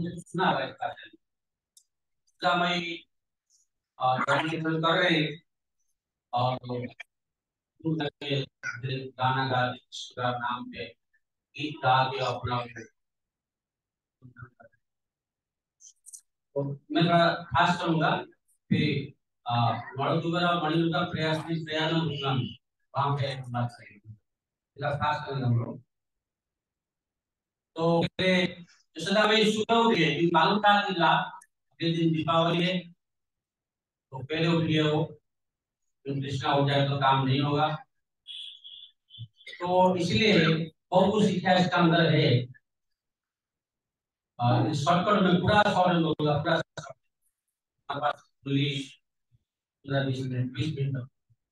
हमने सुना है इसका इस्लामी जर्नलिज्म कर रहे हैं और गाना गा इंस्टाग्राम नाम पे गीत गा के अपना तो मैं थोड़ा खास करूंगा कि मणिपुर और मणिपुर का प्रयास में घूमना वहां पे बात करेंगे इसका खास करेंगे हम लोग तो जैसा मैं सुबह उठे दिन मालूम था कि अगले दिन दीपावली है तो पहले उठिए हो कृष्णा हो जाए तो काम नहीं होगा तो इसलिए बहुत कुछ शिक्षा इसका अंदर है शॉर्टकट में पूरा सॉल्व होगा पूरा इंग्लिश पूरा 20 मिनट 20 मिनट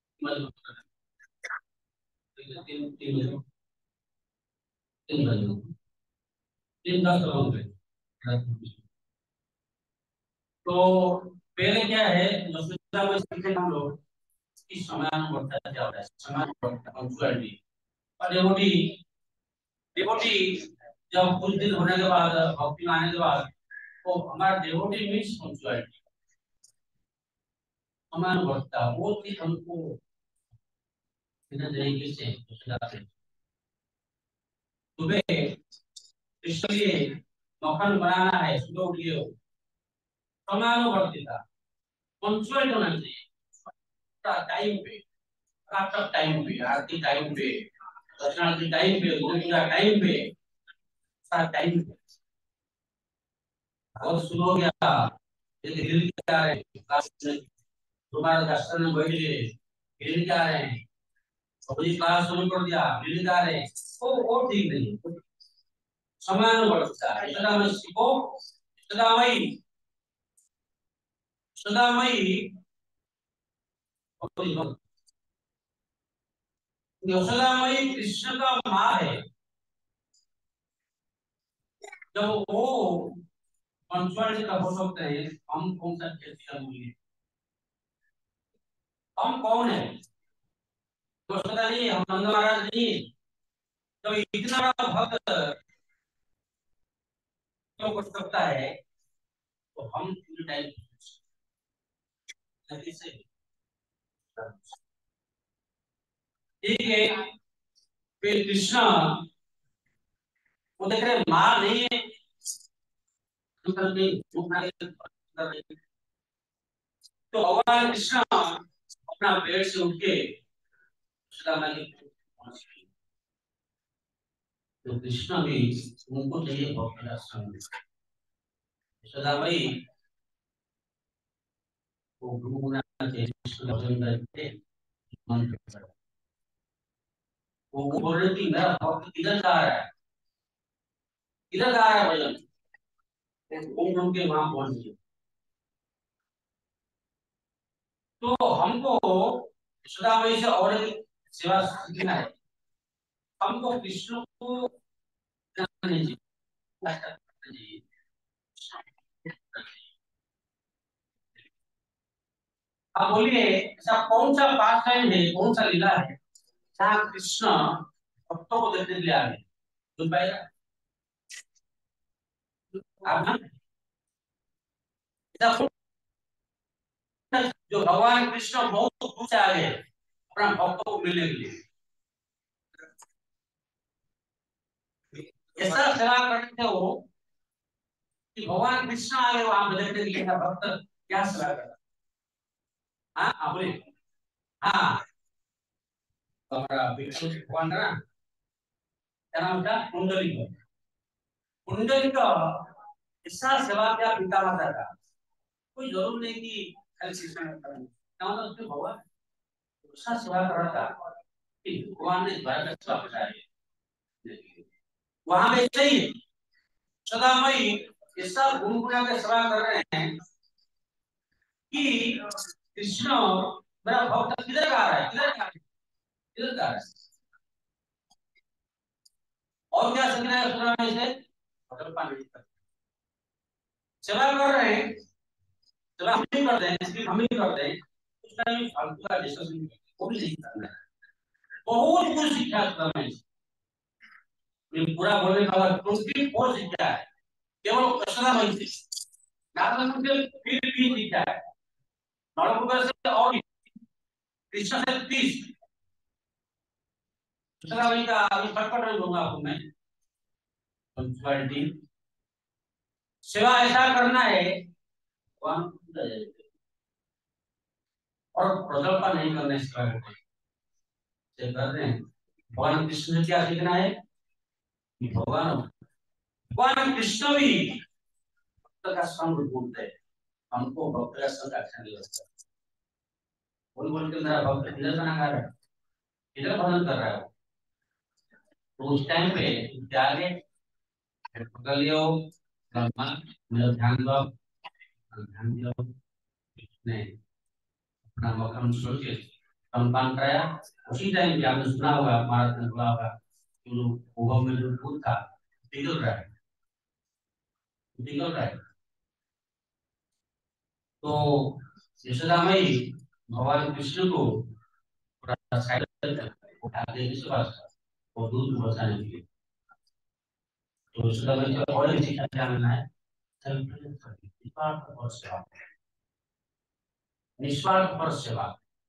तीन तीन तीन बजे तीन 10 होंगे तो पहले क्या है जो सुविधा में सीखे हम लोग कि समयानुवर्तता क्या होता है समयानुवर्तता पंक्चुअलिटी और डिवोटी जब कुछ दिन होने के बाद भक्ति में आने के बाद तो हमारा डिवोटी मीन्स पंक्चुअलिटी समयानुवर्तता वो चीज हमको इधर तरीके से सुधारते सुबह इसलिए मक्खन बनाना है सुबह उठिए हो समयानुवर्तिता पंक्चुअल होना चाहिए टाइम पे प्रातः टाइम पे आरती टाइम पे दर्शनार्थी टाइम पे पूजा टाइम पे सारा टाइम पे और शुरू हो गया ये हिल के आ रहे हैं क्लास में तुम्हारे दर्शन में बैठ गए हिल के आ रहे हैं अपनी क्लास शुरू कर दिया हिल के आ रहे हैं वो ठीक नहीं है समानुवर्तिता सदा में सीखो सदामयी सदामयी सदामयी कृष्ण का माँ है जब वो पंचवाड़ी का हो सकते हैं हम कौन सा खेती मूल्य हम कौन है तो पता नहीं हम नंद महाराज नहीं जब इतना बड़ा भक्त क्यों कर सकता है तो हम पूरी टाइम से ठीक है फिर कृष्णा वो देख रहे मार नहीं है तो भगवान कृष्ण अपना पेड़ से उठ के तो कृष्ण भी उनको चाहिए भक्त का संग सदा भाई वो गुरु गुना के भजन करते मन वो बोल रहे कि मेरा भक्त किधर जा रहा है किधर जा रहा है भजन घूम के वहां पहुंच गए तो हमको सदामयी से और सेवा सीखना है हमको कृष्ण को नहीं चाहिए अब बोलिए ऐसा कौन सा पास टाइम है कौन सा लीला है जहाँ कृष्ण भक्तों को देखने के लिए आ गए सुन पाएगा आप ना ऐसा जो भगवान कृष्ण बहुत दूर से आ गए अपना भक्तों को मिलने के लिए ऐसा सेवा करते थे वो कि भगवान कृष्ण आ गए वहां देखने के लिए भक्त क्या सेवा करता हाँ आप बोले हाँ हमारा विष्णु भगवान ना क्या नाम था कुंडली कुंडली का ऐसा सेवा किया पिता माता का कोई जरूर नहीं कि खाली शिक्षा में करना क्या मतलब उसमें भगवान ऐसा सेवा कर रहा था कि भगवान ने द्वारा का सेवा कराई वहां पे चाहिए सदामयी ऐसा गुनगुना के सेवा कर रहे हैं कि कृष्ण मेरा भक्त किधर जा रहा है किधर जा रहा है किधर जा रहा है और क्या सीखना है सदामयी से होटल पानी सेवा कर रहे हैं सेवा हम भी करते हैं सिर्फ हम ही करते हैं उस टाइम फालतू का डिस्कशन वो भी नहीं करना है बहुत कुछ सीखा सदामयी मैं पूरा बोलने का बाद 24 सीखा है केवल कृष्णा वहीं से नारद से फिर भी जीता है, नौलखा से और कृष्ण से 30। दूसरा वही का अभी फटफट रन दूंगा आपको मैं। पंक्चुअलिटी, सेवा ऐसा करना है भगवान और प्रकल्प नहीं करने से कर रहे हैं। भगवान कृष्ण ने क्या सीखना है कि भगवान भगवान कृष्ण भी भक्त का संग ढूंढते हैं, हमको भक्त का संग अच्छा नहीं लगता। बोल बोल के मेरा भक्त इधर गाना गा रहा है, इधर भजन कर रहा है, तो उस टाइम पे जाके पकड़ लियो, मेरा ध्यान दो, ध्यान दियो, नहीं अपना मौका सोच के सम्मान कराया। उसी टाइम पे आपने सुना होगा, महाराज ने बोला होगा कि जो भूगोल में जो भूत था पिघल रहा है, पिघल रहा है। तो यशोदा मई भगवान कृष्ण को थोड़ा साइड उठा के विश्वास और दूध बचाने के लिए, तो यशोदा मई को और भी शिक्षा क्या मिलना है, निस्वार्थ और सेवा, निस्वार्थ और सेवा,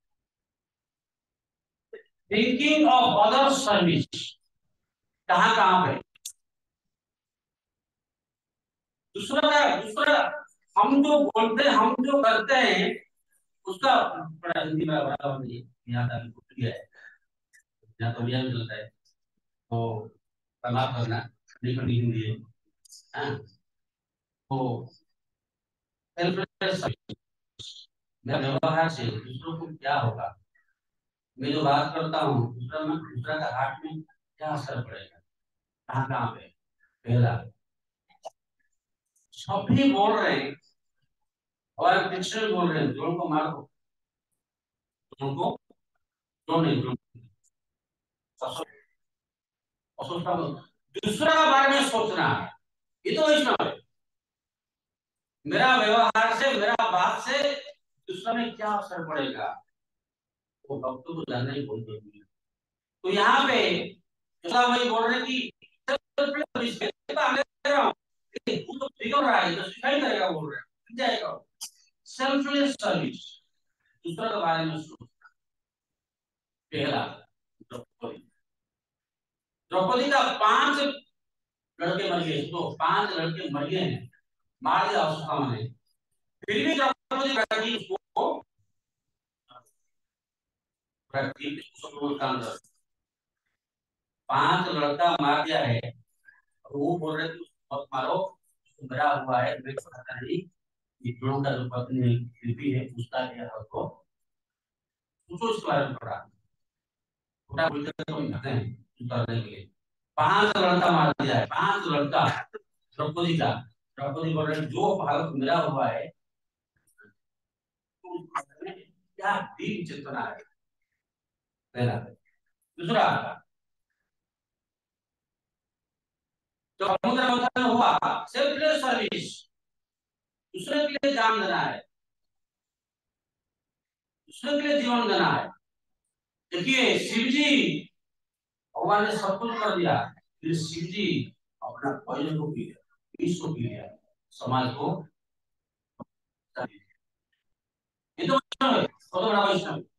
थिंकिंग ऑफ अदर सर्विस। कहाँ कहाँ पे दूसरा हम जो बोलते हैं, हम जो करते हैं उसका बड़ा हिंदी में बड़ा नहीं यहाँ तक कुछ है, यहाँ तो यह मिलता है, तो तालाब करना लिखनी हिंदी है। हाँ, तो सेल्फलेस, मेरा व्यवहार से दूसरों को क्या होगा, मैं जो बात करता हूँ दूसरा का हार्ट में क्या असर पड़ेगा, कहाँ कहाँ पे। पहला, सब भी बोल रहे हैं और कृष्ण बोल रहे हैं जोड़ को मारो, जोड़ को जोड़ नहीं जोड़, सोचता दूसरा के बारे में सोचना है, ये तो वैष्णव है। मेरा व्यवहार से, मेरा बात से दूसरा में क्या असर पड़ेगा, वो भक्तों को जानना ही बहुत जरूरी है। तो यहाँ पे दूसरा वही बोल रहे कि वो तो बिगड़ रहा है, तो सुसाइड करेगा बोल रहे हैं, जाएगा सेल्फलेस सर्विस, दूसरा के बारे में सोच। पहला, द्रौपदी, द्रौपदी का 5 लड़के मर गए, तो 5 लड़के मर गए हैं, मार दिया उसका ने, फिर भी द्रौपदी बैठी उसको अंदर 5 लड़का मार दिया है, और वो बोल रहे थे मत मारो, मरा हुआ है, मैं पता नहीं कि दोनों का जो पत्नी लिपि है उसका क्या है, उसको सोचो इसके बारे में पढ़ा, छोटा बोलते तो नहीं हैं उतारने के लिए। 5 लड़का मार दिया है, 5 लड़का द्रौपदी का। द्रौपदी बोल रहे जो हालत मेरा हुआ है, तो क्या दीप चेतना है, पहला। दूसरा, तो समुद्र मंथन हुआ, सेल्फलेस सर्विस, दूसरे के लिए जान देना है, दूसरे के लिए जीवन देना है। देखिए शिव जी, भगवान ने सब कुछ कर दिया, फिर शिव जी अपना भजन को पी लिया, विश्व पी लिया, समाज को, ये तो वैष्णव है, वो तो बड़ा वैष्णव है।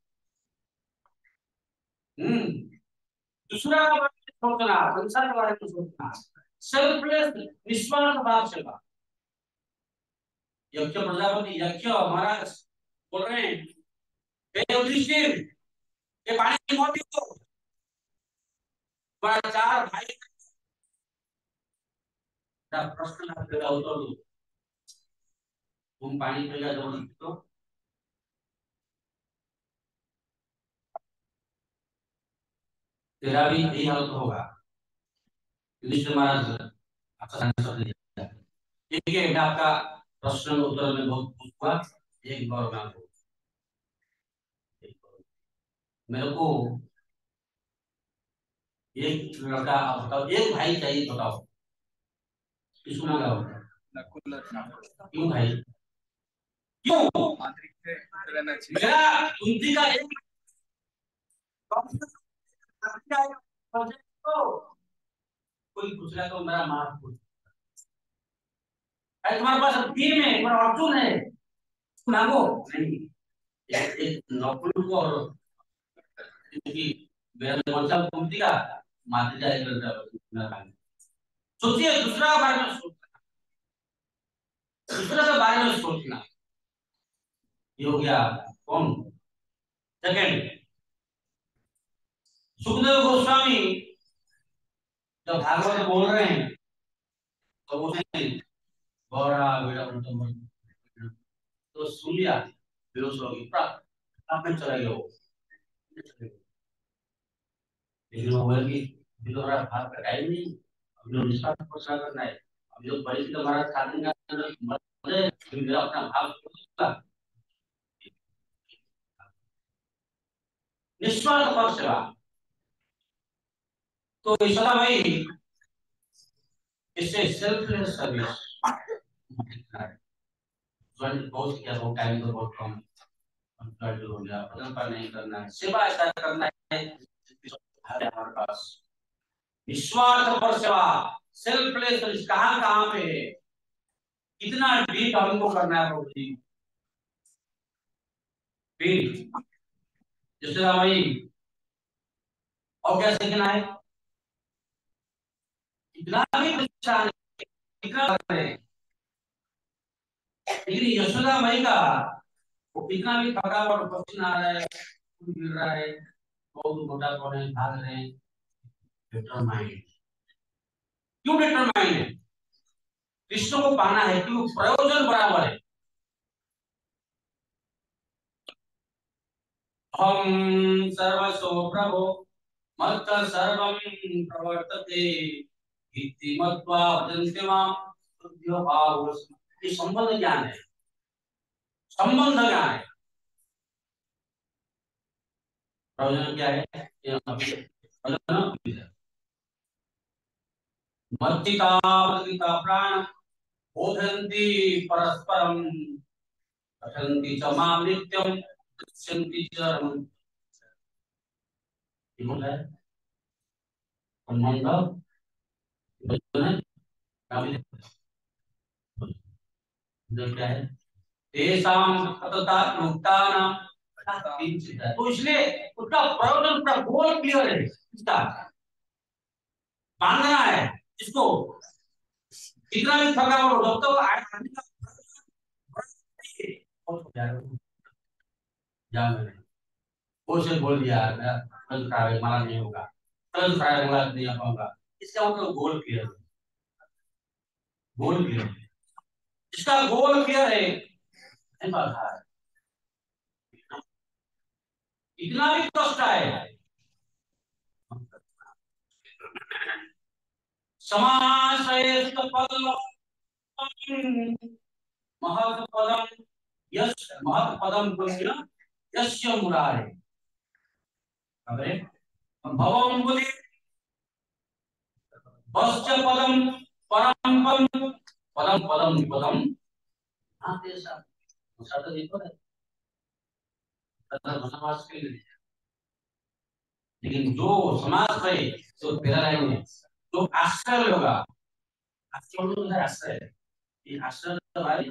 दूसरा का बारे में सोचना, संसार के बारे में सोचना, सेल्फलेस, निस्वार्थ भाव सेवा। यज्ञ प्रजापति, यज्ञ महाराज बोल रहे हैं, हे युधिष्ठिर, ये पानी की मोटी को बड़ा 4 भाई का प्रश्न का उत्तर दो, तुम पानी पीगा जबरदस्ती तो तेरा भी यही हालत होगा। युधिष्ठिर महाराज आपका आंसर दिया, ठीक है, मैं आपका प्रश्न उत्तर में बहुत खुश हुआ, एक बार मैं आपको, मेरे को एक लड़का, आप बताओ, एक भाई चाहिए, बताओ किसको मांगा होगा, क्यों भाई, क्यों मेरा कुंती का एक कोई पूछ रहा तो मेरा माँ पूछ, अरे तुम्हारे पास भीम है, तुम्हारा अर्जुन है, मांगो नहीं। एक नौकरी को और क्योंकि मेरा मोर्चा घूम दिया, मार जाएगा। सोचिए दूसरा बारे में सोचना, दूसरे के बारे में सोचना। ये हो गया कौन? सेकंड, सुखदेव गोस्वामी जब भागवत बोल रहे हैं तो वो गौरा बेटा तो सुन लिया, बेहोश हो गई, आप में चला गया वो। लेकिन वो बोल की अभी तो हमारा भाग का टाइम नहीं, अभी तो निष्ठा प्रसाद करना है, अभी तो परिस्थिति हमारा साथ नहीं है, फिर मेरा अपना भाग छोड़ूंगा। निस्वार्थ पर सेवा, तो ईश्वरा भाई इससे सेल्फलेस सर्विस बहुत किया, बहुत टाइम तो बहुत कम हो गया, बदन पर नहीं करना है, सेवा ऐसा करना है हमारे पास। निस्वार्थ पर सेवा, सेल्फलेस सर्विस कहाँ कहाँ पे है, कितना डीप हमको करना है प्रभु जी। फिर जैसे भाई और क्या सीखना है, कितना भी परेशान, कितना करें, लेकिन यशोदा माई का वो कितना भी थकावट, पसीना आ रहा है, खून गिर रहा है, बहुत मोटा कौन है, भाग रहे हैं, डिटरमाइंड। क्यों डिटरमाइंड है? कृष्ण को पाना है, क्यों? प्रयोजन बराबर है। हम सर्वसो प्रभो मत्त सर्वं प्रवर्तते इति मत्वा वदन्ति मां बुद्धियो भाव। ये संबंध ज्ञान है, संबंध ज्ञान है। प्रयोजन क्या है? ये प्रयोजन मत्तिका मत्तिका प्राण बोधन्ति परस्परं पठन्ति च मां नित्यं पश्यन्ति च रमन्ति। ये बोला है संबंध प्रयोजन है, क्या है? तेषां सतता युक्तानां किंचित है। तो इसलिए उसका प्रयोजन, उसका गोल क्लियर है, इसका मानना है इसको। कितना भी थका हो जब तक आदमी का जा मैंने वो से बोल दिया मैं कल फ्राइडे मारा नहीं होगा, कल फ्राइडे मारा नहीं आ पाऊंगा, इसका मतलब गोल क्लियर है, गोल क्लियर है, इसका गोल क्लियर है, नहीं बाधा है। इतना भी कष्ट आए, समाश्रयस्थ पदम महत्पदम यश महत्पदम पुण्य यस्य मुरारे। अरे भवम बुद्धि वश्च पदम परम पदम पदम पदम पदम। हाँ ऐसा शब्द देखो ना, समास के लिए। लेकिन जो समास है तो तेरा लाइन है, जो आश्रय होगा, आश्रय तो आश्रय है, ये आश्रय हमारी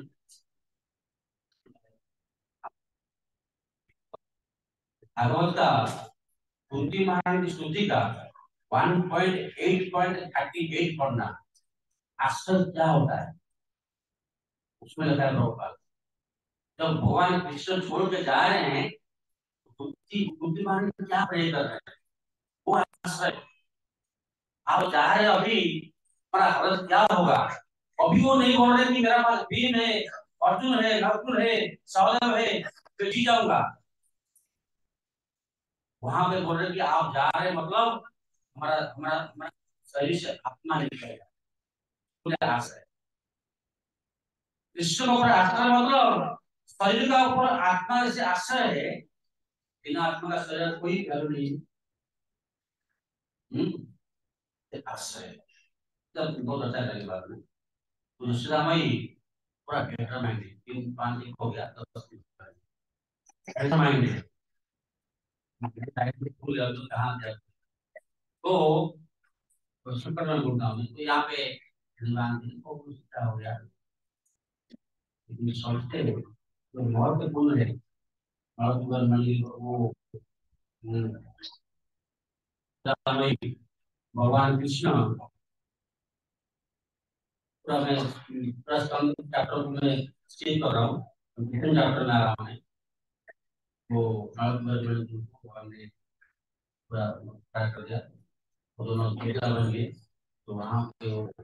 भागवत का कुंती महारानी की स्तुति का 1.8.38 पढ़ना। आश्रय क्या होता है उसमें लगा है प्रभुपाद। जब भगवान कृष्ण छोड़ के जा रहे हैं तो कुंती महारानी क्या प्रे कर रहे हैं? वो आश्रय, आप जा रहे हैं अभी, हमारा हालत क्या होगा? अभी वो नहीं बोल रहे कि मेरा पास भीम है, अर्जुन है, नकुल है, सहदेव है, तो जी जाऊंगा। वहां पे बोल रहे कि आप जा रहे हैं मतलब हमारा हमारा हमारा शरीर से आत्मा निकलेगा, पूरा आश्रय। कृष्ण का ऊपर आश्रय मतलब शरीर का ऊपर आत्मा जैसे आश्रय है, बिना आत्मा का शरीर कोई वैल्यू नहीं। आश्रय तब बहुत अच्छा लगे बात में। तो निश्चितमयी पूरा डिटरमाइंड है, 3 5 एक हो गया 10 डिटरमाइंड है, भूल गया तो कहाँ जाए। तो क्वेश्चन पर मैं बोलता हूँ तो यहाँ पे ध्यान दें, तो क्या हो गया सोचते तो महत्वपूर्ण है। मंदिर वो भगवान कृष्ण पूरा मैं पूरा चैप्टर में स्किप कर रहा हूँ, सेकंड चैप्टर में आ रहा हूँ। वो भगवान ने पूरा ट्राई कर दिया, वो दोनों बेटा बन गए। तो वहाँ पे वो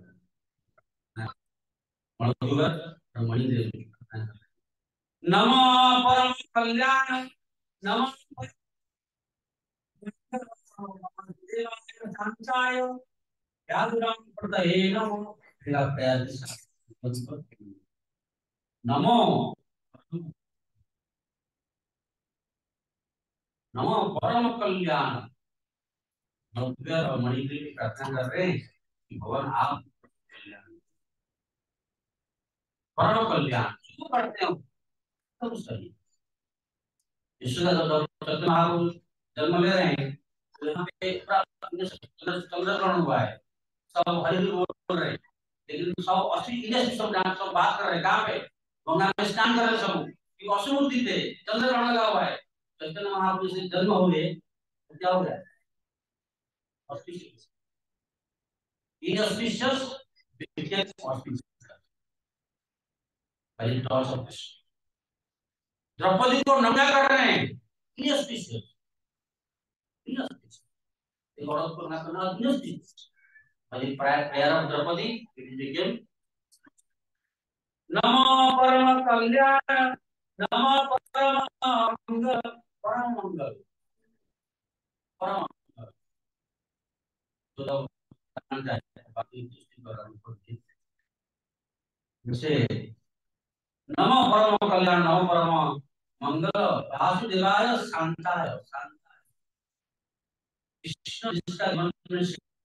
मणिदेव नमो परम कल्याण नमो शांताय यादुराम प्रदये नमो नमो नमो परम कल्याण। मणिदेव की प्रार्थना कर रहे हैं कि भगवान आप परम कल्याण जो करते हो सब सही। यशोदा जब महाप्रभु जन्म ले रहे हैं तो यहाँ पे चंद्रग्रहण हुआ है, सब हरि बोल रहे हैं, लेकिन सब असली इधर सब सब बात कर रहे हैं। कहाँ पे गंगा में स्नान कर रहे सब, ये असुमूर्ति थे, चंद्रग्रहण लगा हुआ है। चैतन्य महाप्रभु से जन्म हुए तो क्या हो गया? Auspicious, inauspicious became auspicious by the torch of Krishna. Draupadi को नंगा कर रहे हैं, इनऑस्पिशियस, इनऑस्पिशियस एक औरत को नंगा करना inauspicious by the prayer of Draupadi it became नमो परम कल्याण नमो परम मंगल परम मंगल परम मंगल। तो बाकी जैसे नमो परम कल्याण नमो परम मंगल वासुदेवाय शांताय शांताय कृष्ण जिसका मन में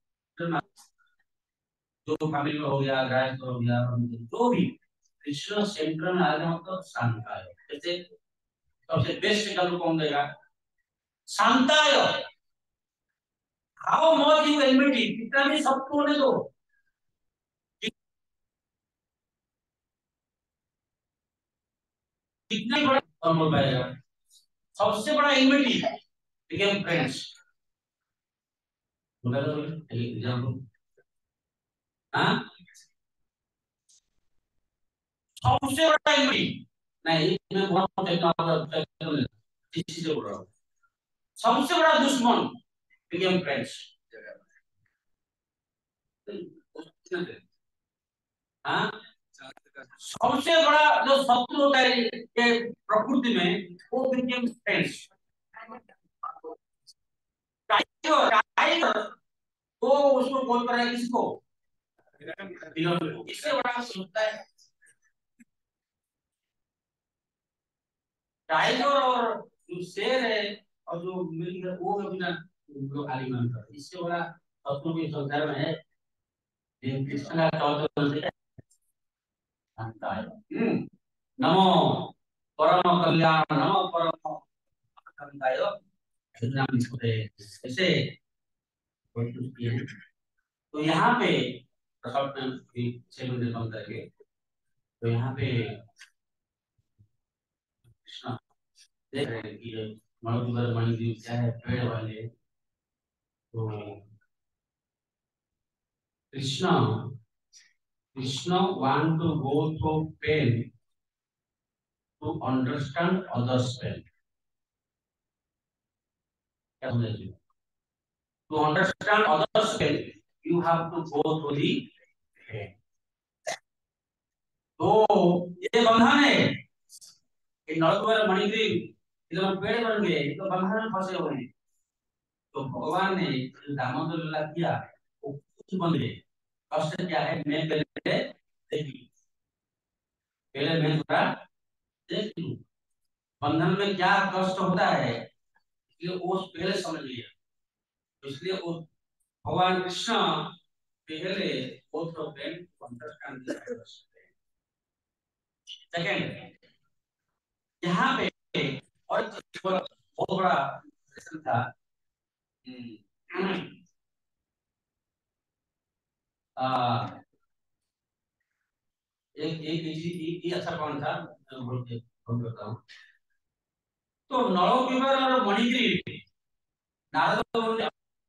जो फैमिली में हो गया, गायक हो गया, जो भी कृष्ण सेंटर में आ गया मतलब शांताय। जैसे सबसे बेस्ट एग्जाम्पल कौन देगा? शांताय, हाउ मच यू एनमिटी, कितना भी सबको होने दो, कितना ही बड़ा कम हो पाएगा। सबसे बड़ा एनमिटी बिकेम फ्रेंड्स। बोला तो एग्जाम्पल, हाँ सबसे बड़ा एनमिटी नहीं, मैं बहुत टेक्नोलॉजी किसी से बोल रहा हूँ। सबसे बड़ा दुश्मन बिकेम फ्रेंड्स। हाँ सबसे बड़ा जो शत्रु होता है ये प्रकृति में वो बिकेम फ्रेंड्स। टाइगर, टाइगर वो उसको बोल कर रहा है किसको? इससे बड़ा सोचता है टाइगर और जो शेर है और जो मिलकर वो कभी ना उनको आलिंगन कर, इससे बड़ा शत्रु के संसार में है। ये कृष्ण का चौदह है। नमो परम कल्याण नमो परम कल्याण ऐसे तो यहाँ पे छह महीने बंद करके तो यहाँ पे कृष्ण देख रहे हैं कि मणिपुर मणिद्वीप क्या है, पेड़ वाले। तो Krishna Krishna want to go through pain to understand others pain। क्या समझे? To understand others pain you have to go through the pain। तो ये बंधन है, ये नलकुबर मणिद्वीप इधर पेड़ बन गए, तो बंधन में फंसे हुए हैं। तो भगवान ने दामोदर लीला किया वो कुछ बन गए। कष्ट क्या है? मैं पहले देखी, पहले मैं थोड़ा देख लूं बंधन में क्या कष्ट होता है, इसलिए वो पहले समझ लिया। तो इसलिए वो भगवान कृष्ण पहले वो तो पेन अंडरस्टैंड दिया। सेकंड यहाँ पे और बहुत बड़ा लेसन था। आ, एक अच्छा कौन था, बोल देता हूँ। तो नळोपीवर और मणिगिरी, नारद मुनि,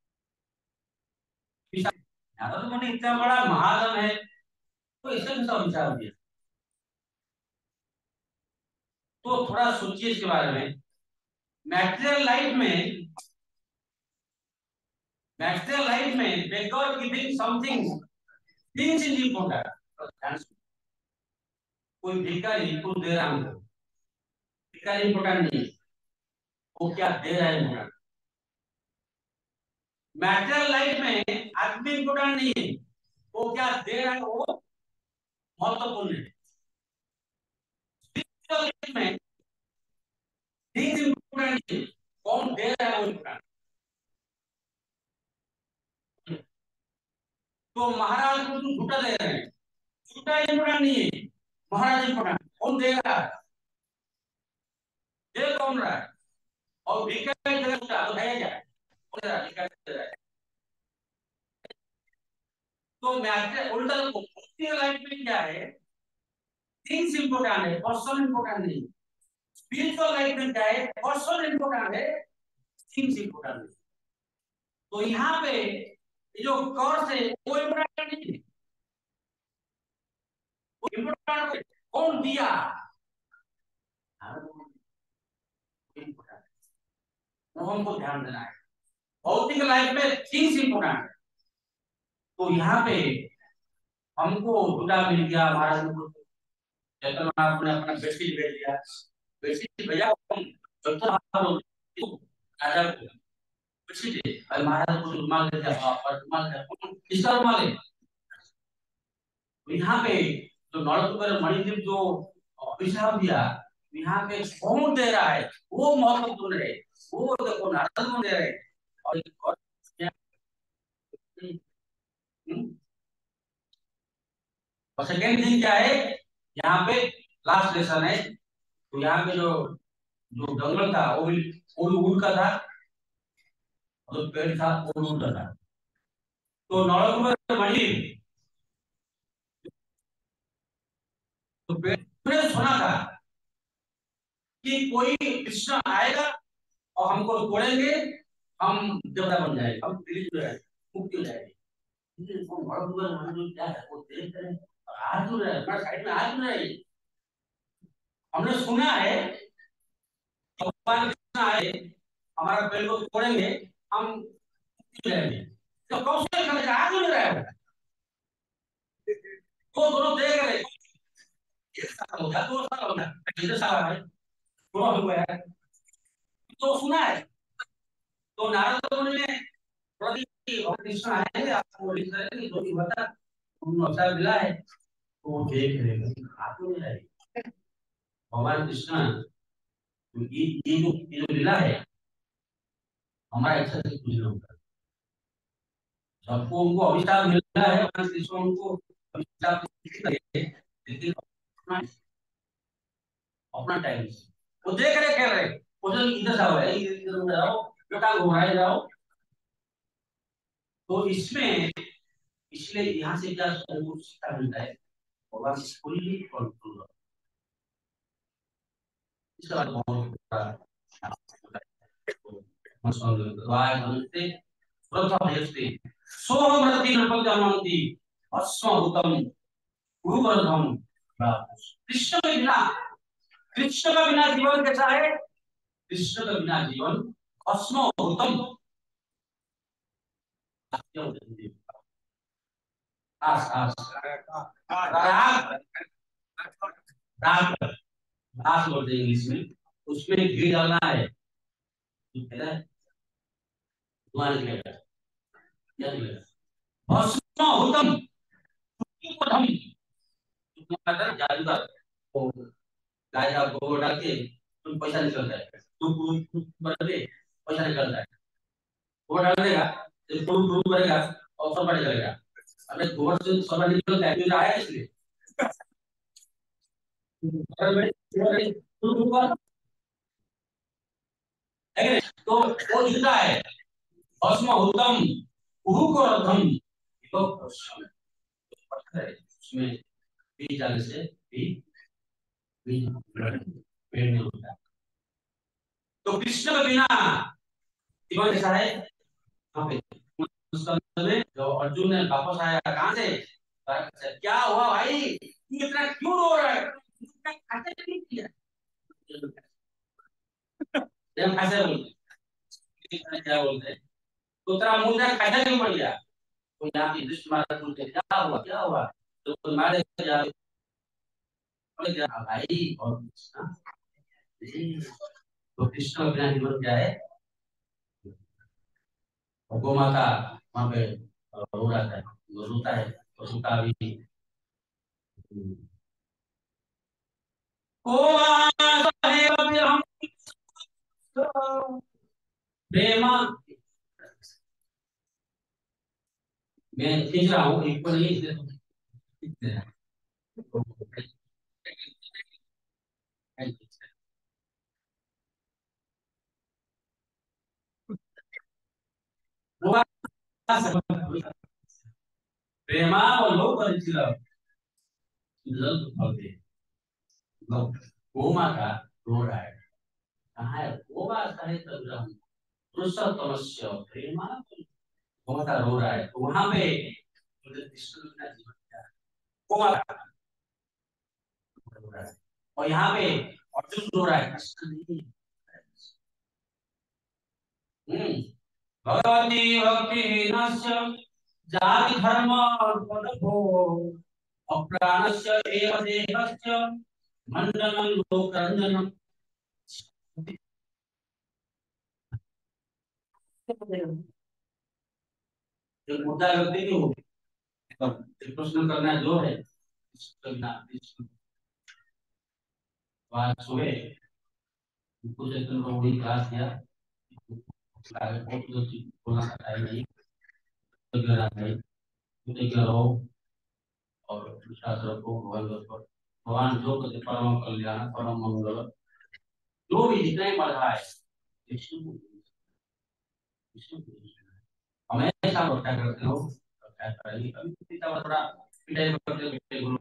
नारद मुनि इतना बड़ा महाजन है, तो इससे कैसा विचार दिया? तो थोड़ा सोचिए इसके बारे में। मैटेरियल लाइफ में, मैटेरियल लाइफ में beggar giving something things is important. कोई भिखारी को दे रहा हूँ, भिखारी इम्पोर्टेंट नहीं है, वो क्या दे रहा है इम्पोर्टेंट। मैटेरियल लाइफ में आदमी इम्पोर्टेंट नहीं है, वो क्या दे रहा है वो महत्वपूर्ण है। स्पिरिचुअल लाइफ में थिंग्स इम्पोर्टेंट नहीं है, कौन दे रहा है वो इम्पोर्टेंट। तो महाराज को तुम झूठा दे रहे हैं, झूठा इम्पोर्टेंट नहीं है, महाराज इम्पोर्टेंट, कौन दे रहा है, दे कौन रहा है। और भिखारी दे रहा है तो है क्या, कौन दे रहा है, भिखारी दे रहा है। तो मैटर उल्टा लाइफ में क्या है, थिंग्स इंपॉर्टेंट है, पर्सन इंपॉर्टेंट नहीं। स्पिरिचुअल लाइफ में क्या है, पर्सन इंपॉर्टेंट है, थिंग्स इंपॉर्टेंट नहीं। तो यहाँ पे ये जो कर्स है वो इंपॉर्टेंट नहीं है, वो इंपॉर्टेंट कौन दिया, वो हमको ध्यान देना है। भौतिक लाइफ में थिंग्स इंपॉर्टेंट है। तो यहाँ पे हमको जुड़ा मिल गया, महाराज को चैतन्य महाप्रभु ने अपना बेडशीट भेज दिया, बेडशीट भेजा जब तक राजा को बेडशीट है, और महाराज को रुमाल दे दिया, और रुमाल किसका रुमाल है। तो यहाँ पे जो नौलखा मणिदीप जो अभिशाप दिया, यहाँ पे कौन दे रहा है वो महत्वपूर्ण है। वो देखो नारद को दे रहे हैं। और और सेकेंड थिंग क्या है, यहाँ पे लास्ट लेसन है। तो यहाँ पे जो जो जंगल था वो भी ऊँट का था, और जो पेड़ था वो भी ऊँट का था। तो नौलखा मणि, तो पेड़ ने सुना था कि कोई कृष्ण आएगा और हमको तोड़ेंगे, हम देवता बन जाएंगे, हम दिलीप हो जाएंगे, मुक्ति हो जाएगी। वो क्या है वो देख रहे हैं, और आज जो है हमारे साइड में आज जो है, हमने सुना है भगवान कृष्ण आए, हमारा पेड़ को तोड़ेंगे, हम मुक्ति हो जाएंगे। तो कौशल कर आज जो रहा है, वो दोनों देख रहे हैं। एक साल हो गया, 2 साल हो गया, 3 साल है, दोनों हुआ है, तो सुना है। तो नारद मुनि ने कृष्ण आएंगे आपको लिख करेंगे जो भी बता, उन्होंने अवसर मिला है, तो वो देख रहे हैं हाथ में है भगवान कृष्ण। ये जो लीला है हमारा इच्छा से कुछ नहीं होता। सबको उनको अभिशाप मिला है, भगवान कृष्ण उनको अभिशाप देते, लेकिन अपना टाइम वो देख रहे कह रहे उधर इधर जाओ है, इधर जाओ, बेटा घुमाए जाओ। तो इसमें इसलिए यहाँ से क्या शिक्षा मिलता है, भगवान फुल्ली कंट्रोल। इसका बहुत कृष्ण के बिना, कृष्ण का बिना जीवन कैसा है, कृष्ण का बिना जीवन भस्मभूतम। आस आस राग, राग, राग बोलते हैं इंग्लिश में। उसमें घी डालना है, धुआं निकलेगा, क्या निकलेगा, भस्मभूतम। जादूगर तो गाय का गोबर डाल के तुम पैसा निकलता है, तुम बना दे पैसा निकलता है। गोबर डाल देगा, जब तुम करेगा और सब बढ़ जाएगा। अरे गोबर से सब निकलता है, तो आया इसलिए तो वो जुदा है। भस्म उत्तम कुहू को रथम, तो उसमें बीज डालने से बीज बीज पेड़ नहीं होता। तो कृष्ण के बिना जीवन कैसा है वहां पे। उस समय में जो अर्जुन ने वापस आया कहां से, क्या हुआ भाई, तू इतना क्यों रो रहा है, इतना खाते नहीं किया, जब ऐसे बोलते क्या बोलते हैं, तो तेरा मुंह में खाते क्यों पड़ गया, तो यहाँ की दृष्टि मारा बोलते क्या हुआ क्या हुआ, तो मारे जा भाई और कृष्ण, तो कृष्ण बिना जीवन क्या है, गौ माता वहां पे रो रहा था, रोता है पशु का भी। ओ हम प्रेमा, मैं खींच रहा हूँ एक को नहीं खींच रहा। प्रेमा बोलो परिचय गोमा का रो रहा है, कहाँ है गोमा है तब पुरुषोत्तमस्य प्रेमा, गोमा का रो रहा है, तो वहां पे कृष्ण का जीवन क्या है, गोमा का रो रहा है, और यहाँ पे अर्जुन रो रहा है कृष्ण नहीं। भगवती भक्ति हीनस्य जाति धर्म पदभो अप्राणस्य एव देहस्य मंडनं लोकरंजनम। जो मुद्दा व्यक्ति की हो, प्रश्न करना जो है बात सुबह कुछ एक लोग वही क्लास किया, बहुत बोलना चाहिए नहीं, तो गिरा नहीं, तो रहो और विश्वास रखो भगवान पर, भगवान जो कहते परम कल्याण परम मंगल, जो भी जितने बढ़ रहा है विष्णु विष्णु हमेशा रक्षा करते हो, रक्षा करेंगे, कभी पिता थोड़ा पिटाई करते गुरु,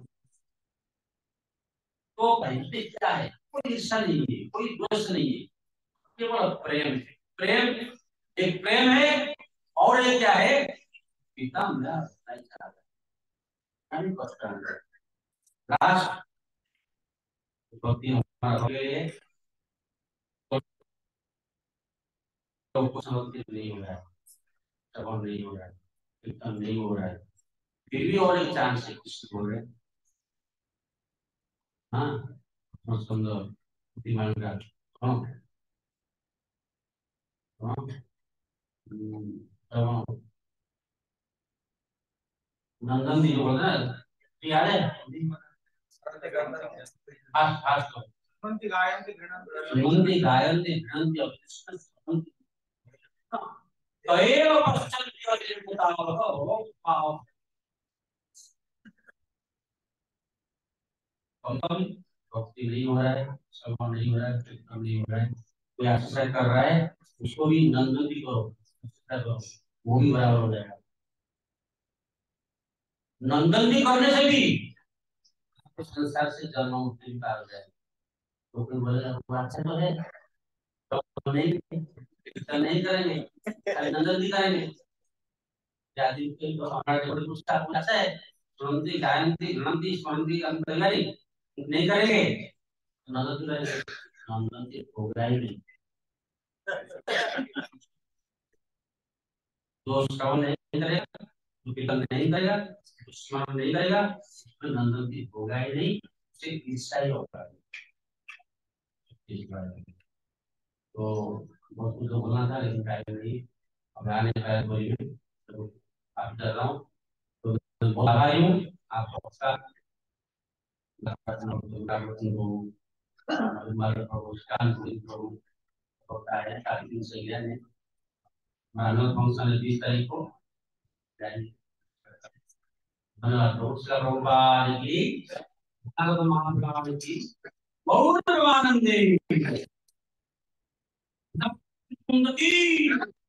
तो भाई क्या है, कोई ईर्षा नहीं है, कोई दोष नहीं है, केवल प्रेम है, प्रेम एक प्रेम है, और एक क्या है, पिता मेरा नहीं चाहता राष्ट्र भक्ति हमारे तो कुछ नहीं हो रहा है, श्रवण नहीं हो रहा है, कीर्तन नहीं हो रहा है, फिर भी और एक चांस है कुछ बोल रहे, हाँ बहुत सुंदर बुद्धिमान का, हाँ हाँ श्रवण नंदन जी बोल रहे हैं, याद है आज आज तो मंदी गायन के घृणंती अकृष्ण तयेव पश्चात् बताओ कम भक्ति नहीं हो रहा है, श्रवण नहीं हो रहा है, कीर्तन नहीं हो रहा है, कोई एक्सरसाइज कर रहा है उसको भी नंदन भी करो, एक्सरसाइज करो, वो भी बराबर हो जाएगा, नंदन भी करने से भी आपके संसार से जन्म मुक्ति पार हो जाएगा। तो कोई बोलेगा वो अच्छा तो है, तो नहीं कीर्तन नहीं करेंगे, खाली नंदन भी करेंगे, आदि के तो हमारा जो कुछ अच्छा है, सुनती गायंती गणंती स्मरणती अंतर्गत नहीं करेंगे, नंदन करेंगे, नंदन के होगा ही नहीं, जो श्रवण नहीं करेगा, जो कीर्तन नहीं करेगा, स्मरण नहीं करेगा, उसमें नंदन की होगा ही नहीं, उसे ईर्ष्या ही होगा। तो बहुत कुछ बोलना था लेकिन टाइम नहीं, अब आने का कोई भी, तो आप कर रहा हूँ, तो बहुत आभारी हूँ आप सबका, होता है काफी दिन से गया है, मानव फंक्शन 20 तारीख को, धन्यवाद उसका प्रभुपाद की, भागवत महापुराण की बहुत आनंद